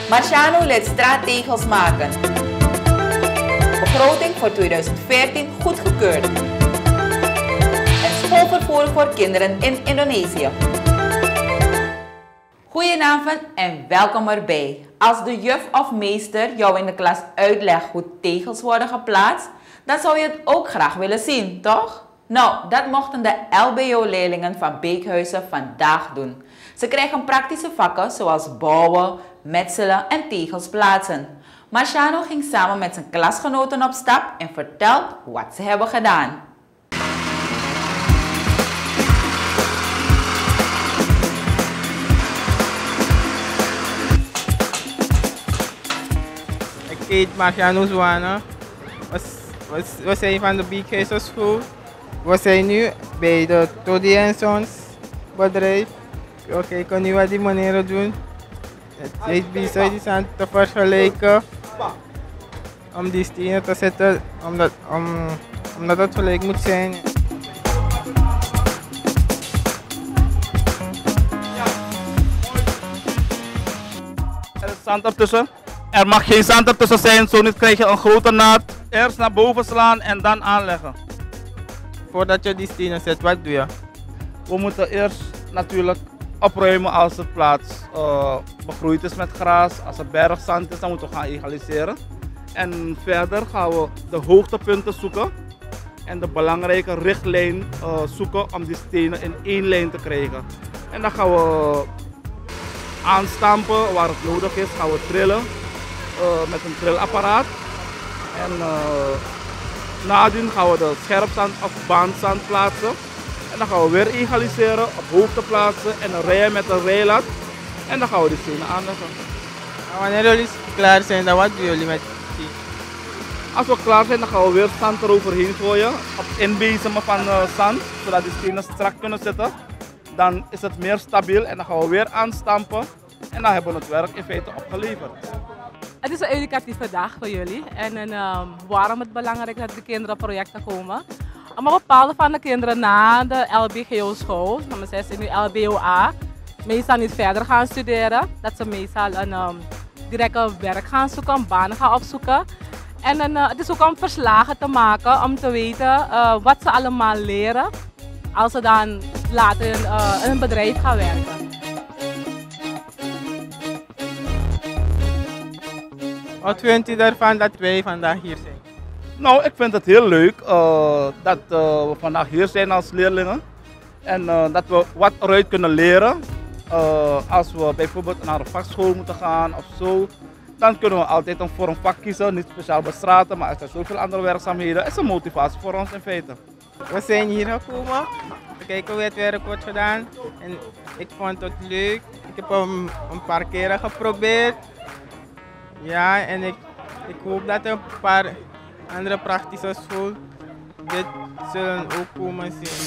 Marciano laat straattegels maken. Begroting voor 2014 goedgekeurd. En schoolvervoer voor kinderen in Indonesië. Goedenavond en welkom erbij. Als de juf of meester jou in de klas uitlegt hoe tegels worden geplaatst, dan zou je het ook graag willen zien, toch? Nou, dat mochten de LBO-leerlingen van Beekhuizen vandaag doen. Ze krijgen praktische vakken zoals bouwen, metselen en tegels plaatsen. Marciano ging samen met zijn klasgenoten op stap en vertelt wat ze hebben gedaan. Ik heet Marciano Zwana. We zijn van de Beekhuizen School. We zijn nu bij de Todi & Sons bedrijf. We kijken nu wat die manieren doen. Het is bezig is aan te vergelijken. Om die stenen te zetten, omdat het gelijk moet zijn. Er is zand ertussen. Er mag geen zand ertussen zijn, zo niet krijg je een grote naad. Eerst naar boven slaan en dan aanleggen. Voordat je die stenen zet, wat doe je? We moeten eerst natuurlijk opruimen als het plaats begroeid is met gras. Als het bergzand is, dan moeten we gaan egaliseren. En verder gaan we de hoogtepunten zoeken en de belangrijke richtlijn zoeken om die stenen in één lijn te krijgen. En dan gaan we aanstampen waar het nodig is, gaan we trillen met een trillapparaat. En nadien gaan we de scherpzand of baanzand plaatsen. En dan gaan we weer egaliseren, op hoogte plaatsen en een rijden met een rijlat. En dan gaan we die stenen aanleggen. En wanneer jullie klaar zijn, dan wat doen jullie met die? Als we klaar zijn, dan gaan we weer zand eroverheen gooien. Op inbezemen van zand, zodat die stenen strak kunnen zitten. Dan is het meer stabiel en dan gaan we weer aanstampen. En dan hebben we het werk in feite opgeleverd. Het is een educatieve dag voor jullie. En waarom het belangrijk is dat de kinderen op projecten komen. Omdat bepaalde van de kinderen na de LBGO-school, zij zijn nu LBOA, meestal niet verder gaan studeren. Dat ze meestal een directe werk gaan zoeken, een baan gaan opzoeken. En het is ook om verslagen te maken, om te weten wat ze allemaal leren als ze dan later in een bedrijf gaan werken. Wat vindt u ervan dat wij vandaag hier zijn? Nou, ik vind het heel leuk dat we vandaag hier zijn als leerlingen. En dat we wat eruit kunnen leren. Als we bijvoorbeeld naar een vakschool moeten gaan of zo, dan kunnen we altijd voor een vak kiezen. Niet speciaal bestraten, maar er zijn zoveel andere werkzaamheden. Het is een motivatie voor ons in feite. We zijn hier gekomen, we kijken hoe het werk wordt gedaan. En ik vond het leuk. Ik heb hem een paar keren geprobeerd. Ja, en ik hoop dat een paar andere praktische scholen dit zullen ook komen zien.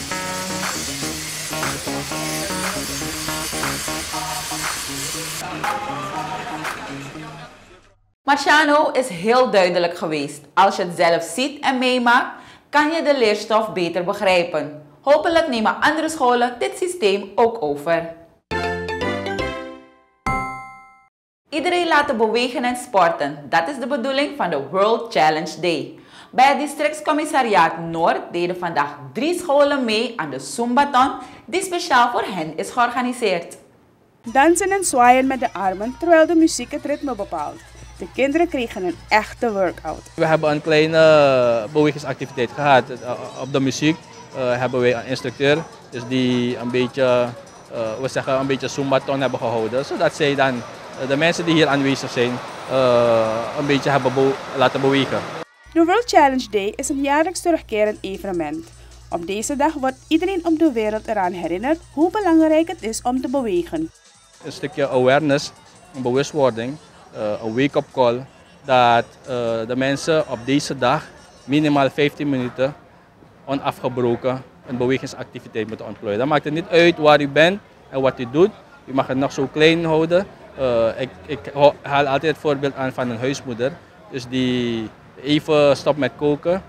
Marciano is heel duidelijk geweest. Als je het zelf ziet en meemaakt, kan je de leerstof beter begrijpen. Hopelijk nemen andere scholen dit systeem ook over. Iedereen laten bewegen en sporten. Dat is de bedoeling van de World Challenge Day. Bij het districtscommissariaat Noord deden vandaag 3 scholen mee aan de Zumbathon die speciaal voor hen is georganiseerd. Dansen en zwaaien met de armen terwijl de muziek het ritme bepaalt. De kinderen kregen een echte workout. We hebben een kleine bewegingsactiviteit gehad. Op de muziek hebben we een instructeur dus die een beetje, een beetje Zumbathon hebben gehouden. Zodat zij dan de mensen die hier aanwezig zijn een beetje hebben laten bewegen. De World Challenge Day is een jaarlijks terugkerend evenement. Op deze dag wordt iedereen op de wereld eraan herinnerd hoe belangrijk het is om te bewegen. Een stukje awareness, een bewustwording, een wake-up call dat de mensen op deze dag minimaal 15 minuten onafgebroken een bewegingsactiviteit moeten ontplooien. Dan maakt het niet uit waar u bent en wat u doet. U mag het nog zo klein houden. Ik haal altijd het voorbeeld aan van een huismoeder. Dus die even stopt met koken,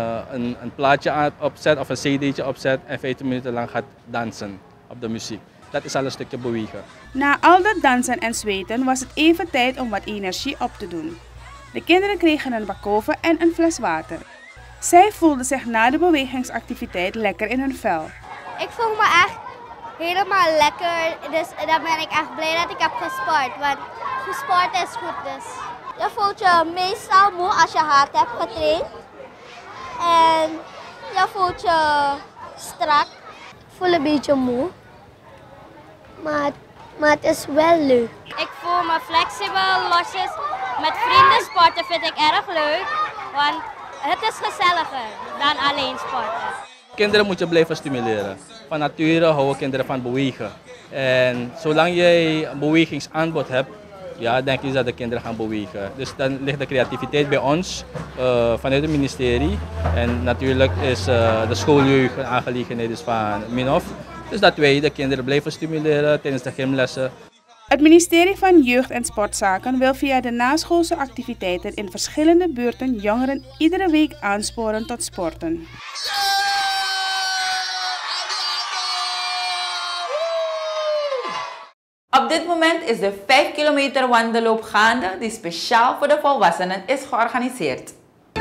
een plaatje opzet of een cd'tje opzet en 15 minuten lang gaat dansen op de muziek. dat is al een stukje bewegen. Na al dat dansen en zweten was het even tijd om wat energie op te doen. De kinderen kregen een bak koven en een fles water. Zij voelden zich na de bewegingsactiviteit lekker in hun vel. Ik voel me echt helemaal lekker, dus dan ben ik echt blij dat ik heb gesport, want gesport is goed dus. Je voelt je meestal moe als je hard hebt getraind en je voelt je strak. Ik voel een beetje moe, maar het is wel leuk. Ik voel me flexibel, losjes. Met vrienden sporten vind ik erg leuk, want het is gezelliger dan alleen sporten. Kinderen moet je blijven stimuleren. Van nature houden kinderen van bewegen. En zolang jij een bewegingsaanbod hebt, ja, denk ik dat de kinderen gaan bewegen. Dus dan ligt de creativiteit bij ons vanuit het ministerie. En natuurlijk is de schooljeugd een aangelegenheid van Minhof. Dus dat wij de kinderen blijven stimuleren tijdens de gymlessen. Het ministerie van Jeugd en Sportzaken wil via de naschoolse activiteiten in verschillende buurten jongeren iedere week aansporen tot sporten. Op dit moment is de 5 kilometer wandelloop gaande die speciaal voor de volwassenen is georganiseerd.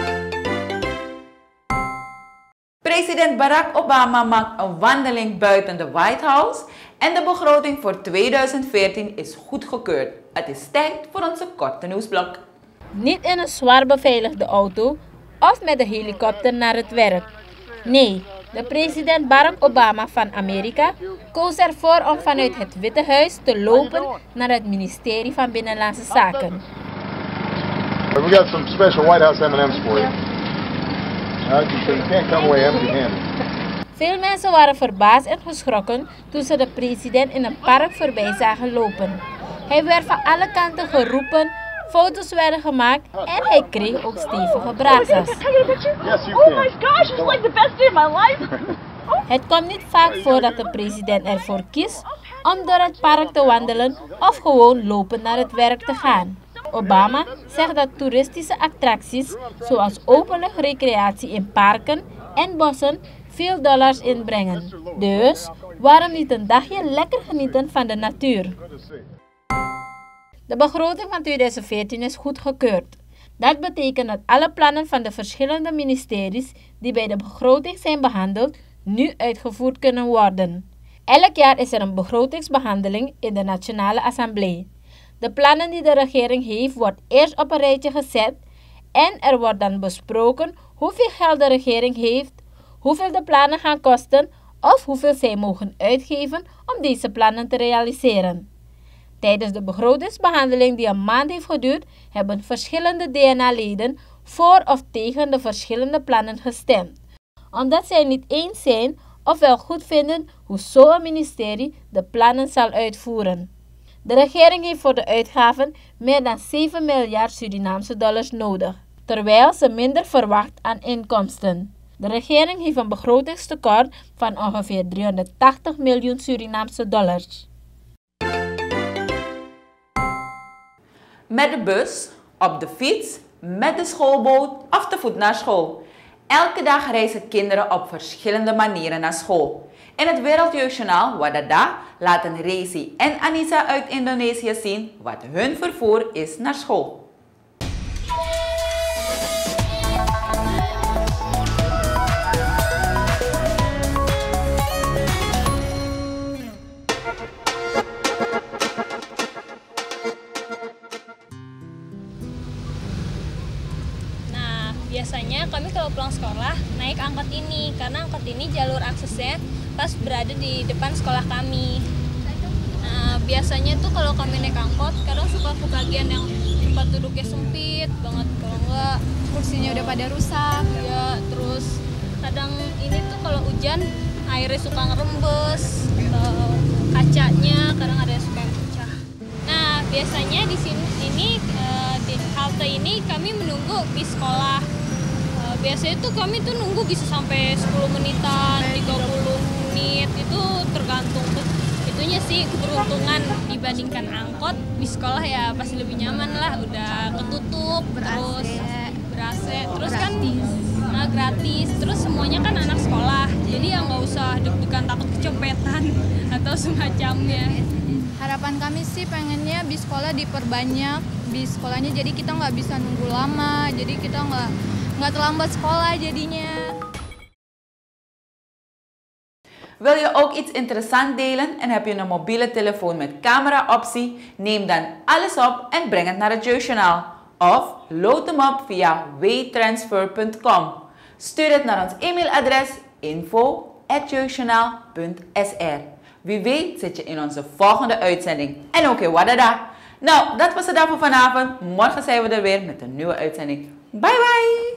President Barack Obama maakt een wandeling buiten de White House en de begroting voor 2014 is goedgekeurd. Het is tijd voor onze korte nieuwsblok. Niet in een zwaar beveiligde auto of met de helikopter naar het werk. Nee, de president Barack Obama van Amerika koos ervoor om vanuit het Witte Huis te lopen naar het ministerie van Binnenlandse Zaken. We got some special White House M&M's for you. So you can't come away empty-handed. Veel mensen waren verbaasd en geschrokken toen ze de president in een park voorbij zagen lopen. Hij werd van alle kanten geroepen, foto's werden gemaakt en hij kreeg ook stevige brazas. Yes, you can. gosh, it's like the best day of my life. Het komt niet vaak voor dat de president ervoor kiest om door het park te wandelen of gewoon lopen naar het werk te gaan. Obama zegt dat toeristische attracties zoals openlucht recreatie in parken en bossen veel dollars inbrengen. Dus waarom niet een dagje lekker genieten van de natuur? De begroting van 2014 is goedgekeurd. Dat betekent dat alle plannen van de verschillende ministeries die bij de begroting zijn behandeld, nu uitgevoerd kunnen worden. Elk jaar is er een begrotingsbehandeling in de Nationale Assemblée. De plannen die de regering heeft, wordt eerst op een rijtje gezet en er wordt dan besproken hoeveel geld de regering heeft, hoeveel de plannen gaan kosten of hoeveel zij mogen uitgeven om deze plannen te realiseren. Tijdens de begrotingsbehandeling die een maand heeft geduurd, hebben verschillende DNA-leden voor of tegen de verschillende plannen gestemd, omdat zij niet eens zijn of wel goed vinden hoe zo'n ministerie de plannen zal uitvoeren. De regering heeft voor de uitgaven meer dan 7 miljard Surinaamse dollars nodig, terwijl ze minder verwacht aan inkomsten. De regering heeft een begrotingstekort van ongeveer 380 miljoen Surinaamse dollars. Met de bus, op de fiets, met de schoolboot of te voet naar school. Elke dag reizen kinderen op verschillende manieren naar school. In het Wereldjeugdjournaal Wadada laten Rezi en Anissa uit Indonesië zien wat hun vervoer is naar school. Biasanya kami kalau pulang sekolah naik angkot ini karena angkot ini jalur aksesnya pas berada di depan sekolah kami. Nah, biasanya tuh kalau kami naik angkot kadang suka ke bagian yang tempat duduknya sempit banget, kalau enggak kursinya udah pada rusak ya, terus kadang ini tuh kalau hujan airnya suka ngerembes, kacanya kadang ada yang suka pecah. Nah, biasanya di sini di halte ini kami menunggu bis sekolah. Biasanya tuh kami tuh nunggu bisa sampai 10 menitan, 30 menit, itu tergantung itunya sih, keberuntungan. Dibandingkan angkot, bis sekolah ya pasti lebih nyaman lah, udah ketutup, terus ber-AC, terus kan gratis. Terus semuanya kan anak sekolah, jadi ya nggak usah deg-degan takut kecopetan atau semacamnya. Harapan kami sih pengennya bis sekolah diperbanyak, bis sekolahnya, jadi kita nggak bisa nunggu lama, jadi kita nggak terlambat sekolah jadinya. Wil je ook iets interessants delen en heb je een mobiele telefoon met camera-optie? Neem dan alles op en breng het naar het Jeugdjournaal. Of load hem op via waytransfer.com. Stuur het naar ons e-mailadres info@jeugdjournaal.sr. Wie weet zit je in onze volgende uitzending. En ook in Wadada. Nou, dat was het dan voor vanavond. Morgen zijn we er weer met een nieuwe uitzending. Bye bye!